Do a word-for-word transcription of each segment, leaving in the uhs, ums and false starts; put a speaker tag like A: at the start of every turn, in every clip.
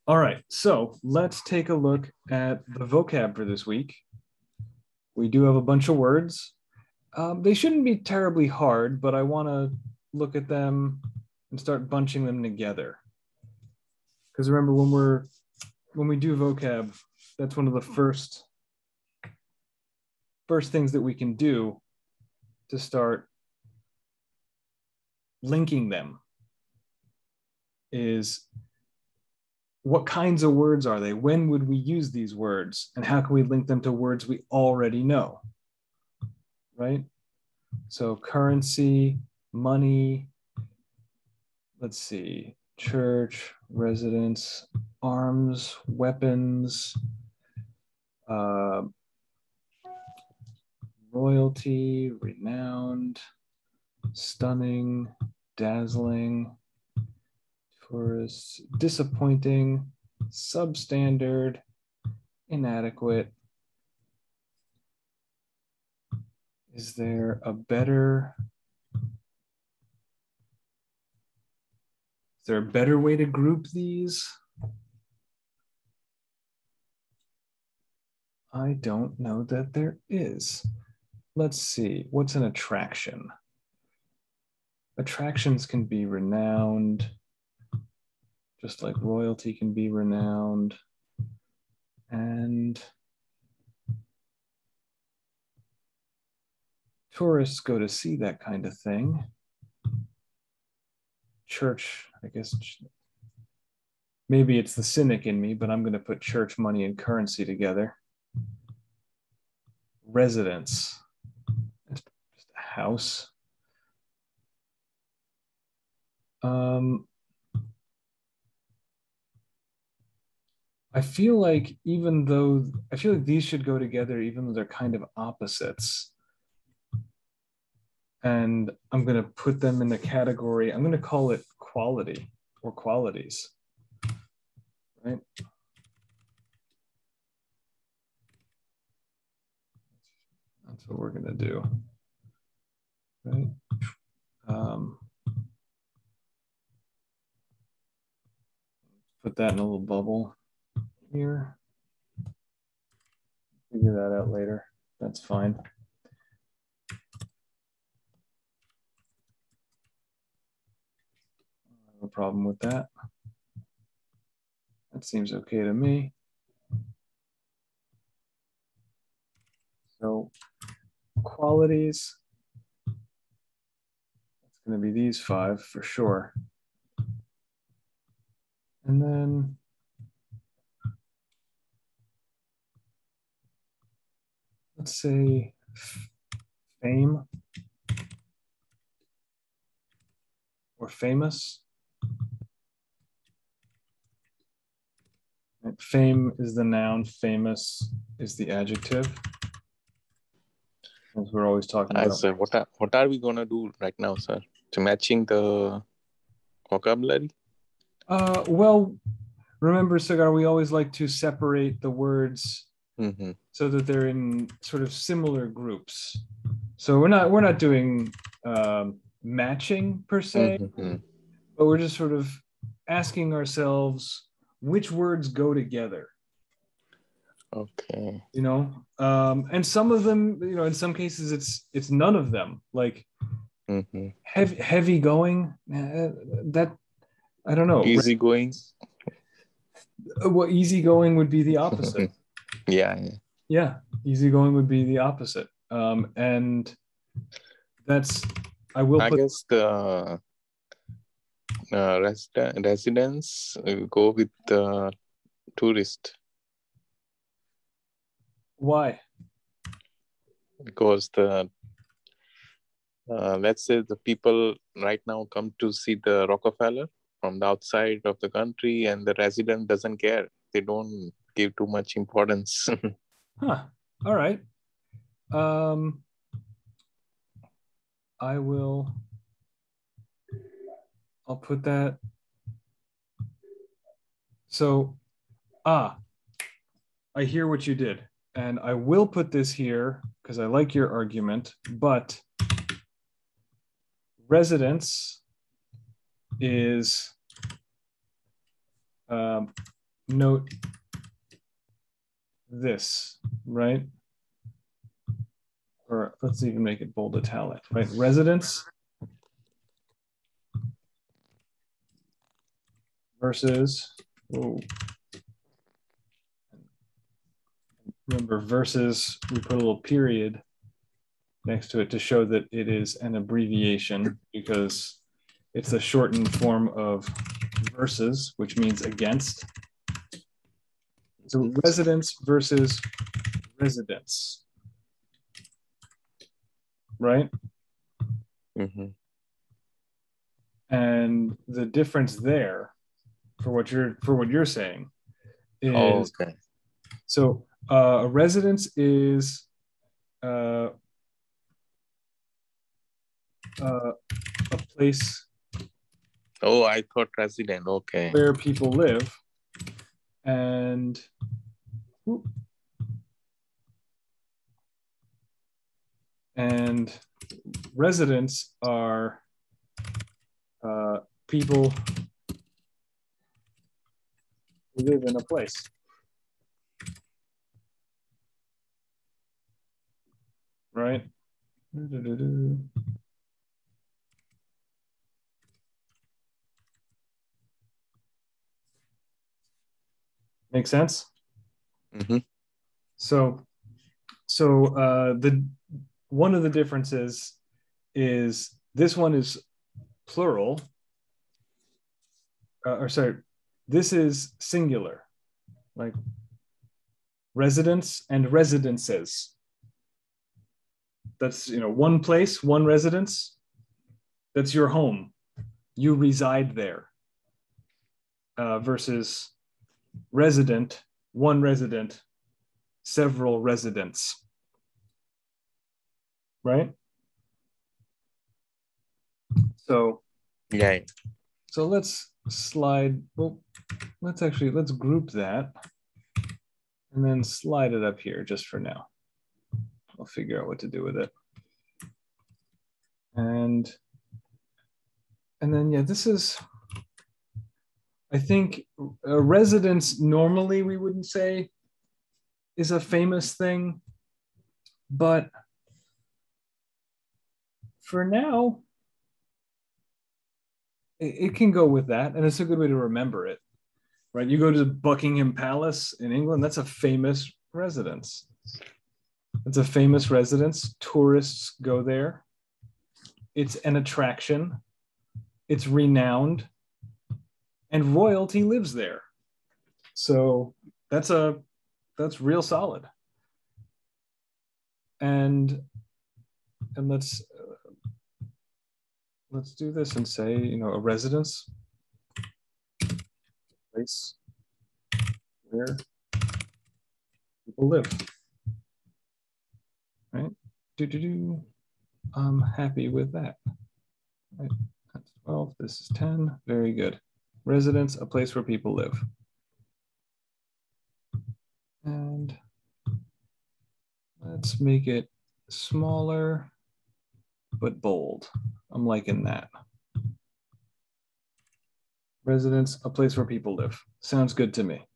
A: All right, so let's take a look at the vocab for this week. We do have a bunch of words. Um, they shouldn't be terribly hard, but I want to look at them and start bunching them together. Because remember, when we're when we do vocab, that's one of the first first things that we can do to start linking them is what kinds of words are they? When would we use these words? And how can we link them to words we already know? Right? So currency, money, let's see, church, residence, arms, weapons, uh, royalty, renowned, stunning, dazzling, tourists, disappointing, substandard, inadequate. Is there a better, is there a better way to group these? I don't know that there is. Let's see, what's an attraction? Attractions can be renowned, just like royalty can be renowned. And tourists go to see that kind of thing. Church, I guess, maybe it's the cynic in me, but I'm going to put church, money, and currency together. Residence, it's just a house. Um, I feel like even though, I feel like these should go together, even though they're kind of opposites. And I'm going to put them in the category, I'm going to call it quality or qualities, right? That's what we're going to do, right? Um, put that in a little bubble here. Figure that out later. That's fine. No problem with that. That seems okay to me. So qualities, it's going to be these five for sure. And then let's say fame or famous. Fame is the noun, famous is the adjective. As we're always talking
B: As,
A: about.
B: uh, what are what are we gonna do right now, sir? To matching the vocabulary?
A: Uh, well, remember, Sagar, we always like to separate the words mm-hmm. so that they're in sort of similar groups. So we're not we're not doing um, matching per se, mm-hmm. but we're just sort of asking ourselves which words go together.
B: Okay.
A: You know, um, and some of them, you know, in some cases, it's it's none of them. Like mm-hmm. heavy, heavy going. Uh, that I don't know.
B: Easy going.
A: Well, easy going would be the opposite.
B: yeah, yeah.
A: Yeah, easy going would be the opposite. Um, and that's I will.
B: I
A: put,
B: guess the uh, resident residents go with the tourist.
A: Why?
B: Because the uh, let's say the people right now come to see the Rockefeller from the outside of the country, and the resident doesn't care. They don't give too much importance.
A: Huh. All right. Um, I will. I'll put that. So, ah, I hear what you did. And I will put this here because I like your argument, but residence is um, note this, right? Or let's even make it bold italic, right? Residence versus, oh, remember versus, we put a little period next to it to show that it is an abbreviation because it's a shortened form of versus, which means against. So residence versus residence, right?
B: Mm-hmm.
A: And the difference there for what you're for what you're saying is
B: Oh, okay.
A: so uh, a residence is uh, uh, a place.
B: Oh, I thought resident. Okay.
A: Where people live, and whoop, and residents are uh, people who live in a place. Right? Make sense?
B: Mm-hmm.
A: So, so uh, the one of the differences is this one is plural, uh, or sorry, this is singular, like residents and residences. That's, you know, one place, one residence. That's your home. You reside there. Uh, versus resident, one resident, several residents. Right? So,
B: yeah.
A: So let's slide. Well, let's actually let's group that, and then slide it up here just for now. I'll figure out what to do with it. And and then yeah, this is. I think a residence normally we wouldn't say is a famous thing, but for now, it, it can go with that, and it's a good way to remember it, right? You go to Buckingham Palace in England, that's a famous residence. It's a famous residence. Tourists go there. It's an attraction. It's renowned. And royalty lives there. So that's a that's real solid. And and let's uh, let's do this and say, you know, a residence, place where people live. Right? Do do do. I'm happy with that. Right. That's twelve. This is ten. Very good. Residence, a place where people live. And let's make it smaller, but bold. I'm liking that. Residence, a place where people live. Sounds good to me.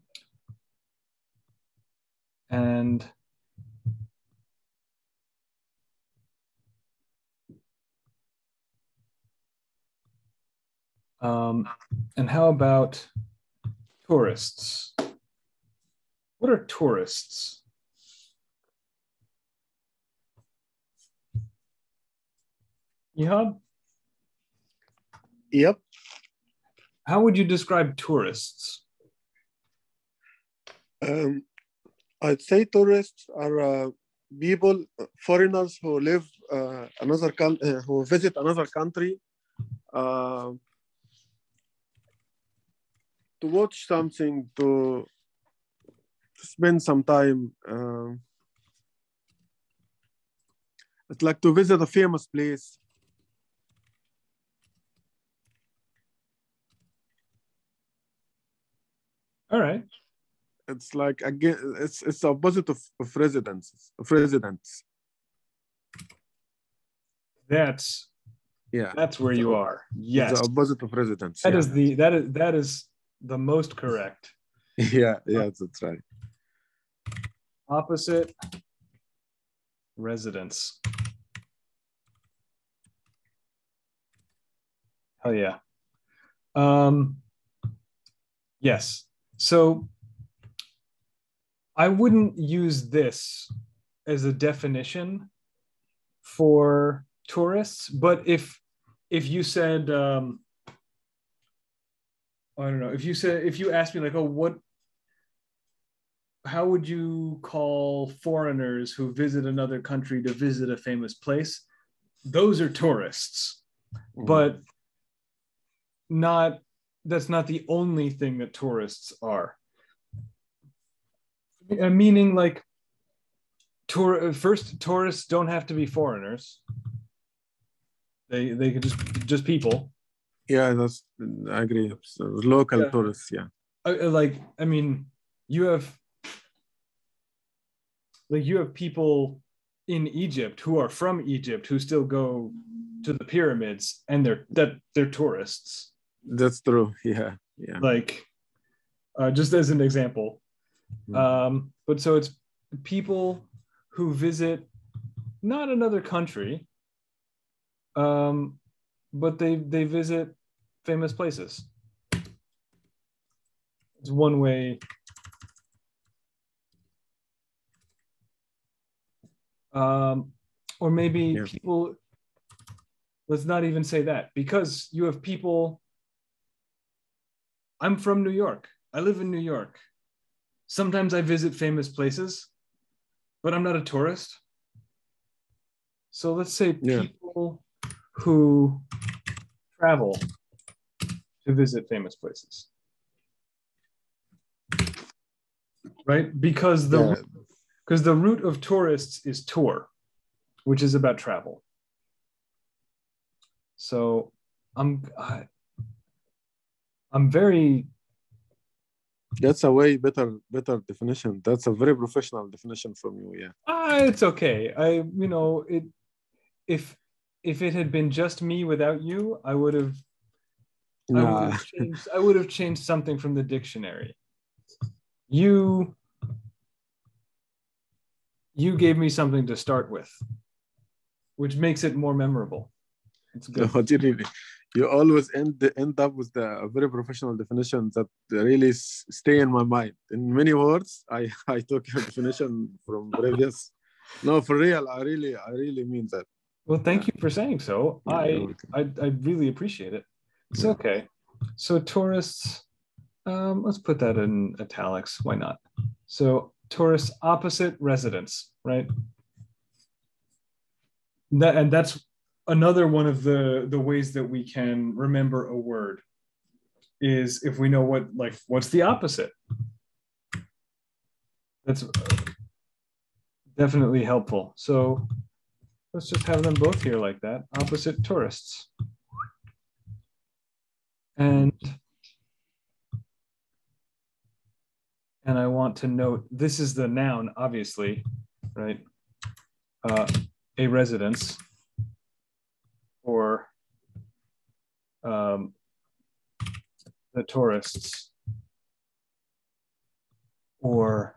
A: And um, and how about tourists? What are tourists? Ihab?
C: Yep.
A: How would you describe tourists?
C: Um, I'd say tourists are uh, people, foreigners who live uh, another country, uh, who visit another country uh, to watch something, to, to spend some time. Uh, it's like to visit a famous place.
A: All right.
C: It's like, again, it's it's the opposite of, of residents, of residents.
A: That's
C: yeah.
A: That's where you are. Yes.
C: It's the opposite of residents.
A: That
C: yeah.
A: is the that is that is the most correct.
C: Yeah, yeah, that's right.
A: Opposite residence. Hell yeah. Um, yes. So I wouldn't use this as a definition for tourists, but if if you said, um, I don't know, if you said, if you asked me like, oh, what, how would you call foreigners who visit another country to visit a famous place? Those are tourists,
C: Mm.
A: but not, that's not the only thing that tourists are. Uh, Meaning like, tour, first, tourists don't have to be foreigners. They they could just just people.
C: Yeah, that's I agree. So local
A: Yeah.
C: tourists, yeah.
A: Uh, like, I mean, you have like you have people in Egypt who are from Egypt who still go to the pyramids, and they're that they're tourists.
C: That's true. Yeah, yeah.
A: Like, uh, just as an example.
C: Mm.
A: Um, but so it's people who visit not another country, um, but they they visit famous places. It's one way. Um, or maybe
C: Yeah.
A: people, let's not even say that, because you have people. I'm from New York. I live in New York. Sometimes I visit famous places, but I'm not a tourist. So let's say
C: Yeah.
A: people who travel to visit famous places. Right? Because the
C: Yeah.
A: because the root of tourists is tour, which is about travel. So I'm I, I'm very
C: That's a way better better definition. That's a very professional definition from you. Yeah.
A: ah, it's okay. I you know it if if it had been just me without you, I would have I would
C: Nah.
A: have changed I would have changed something from the dictionary. You you gave me something to start with, which makes it more memorable. It's good.
C: No, you really, you always end end up with the a very professional definition that really s- stay in my mind. In many words, I I took your definition from previous. No, for real, I really I really mean that.
A: Well, thank
C: Yeah.
A: you for saying so.
C: Yeah,
A: I,
C: you're welcome.
A: I I really appreciate it. It's
C: Yeah.
A: okay. So tourists, um, let's put that in italics. Why not? So tourists opposite residents, right? That and that's another one of the the ways that we can remember a word is if we know what like what's the opposite. That's definitely helpful. So let's just have them both here like that. Opposite tourists. And and I want to note this is the noun, obviously, right? Uh, a residence or um, the tourists or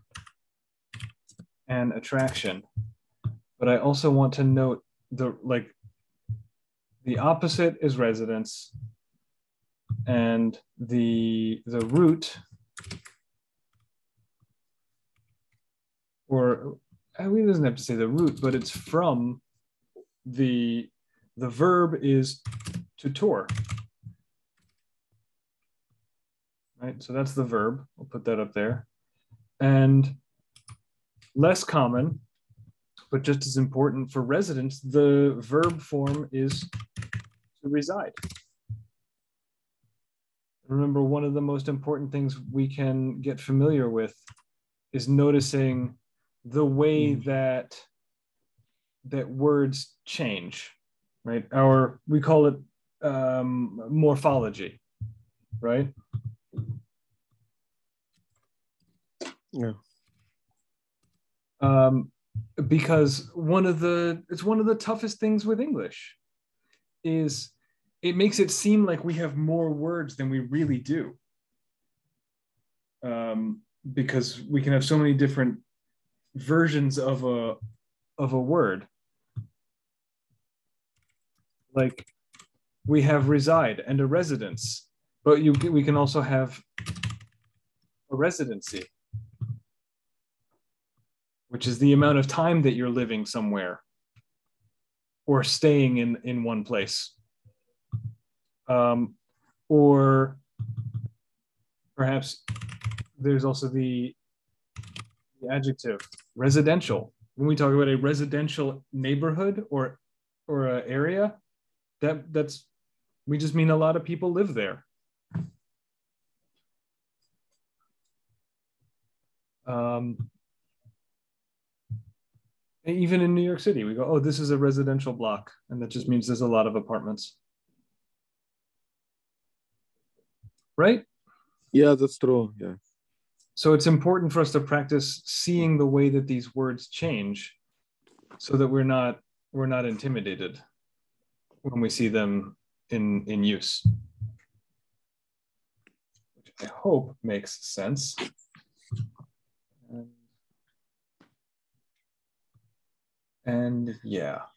A: an attraction. But I also want to note the like the opposite is residence, and the the root or we doesn't have to say the root, but it's from the the verb is to tour. Right, so that's the verb. We'll put that up there. And less common, but just as important for residents, the verb form is to reside. Remember, one of the most important things we can get familiar with is noticing the way that that words change, right? Our, we call it um, morphology, right?
C: Yeah.
A: Um, because one of the, it's one of the toughest things with English is it makes it seem like we have more words than we really do. um, because we can have so many different versions of a of a word. Like we have reside and a residence, but you we can also have a residency, which is the amount of time that you're living somewhere or staying in, in one place. Um, or perhaps there's also the, the adjective residential. When we talk about a residential neighborhood or or an area, that that's we just mean a lot of people live there. Um, even in New York City, we go, oh, this is a residential block, and that just means there's a lot of apartments, right?
C: Yeah, that's true. Yeah.
A: So it's important for us to practice seeing the way that these words change, so that we're not we're not intimidated when we see them in in use. Which I hope makes sense. And, and yeah.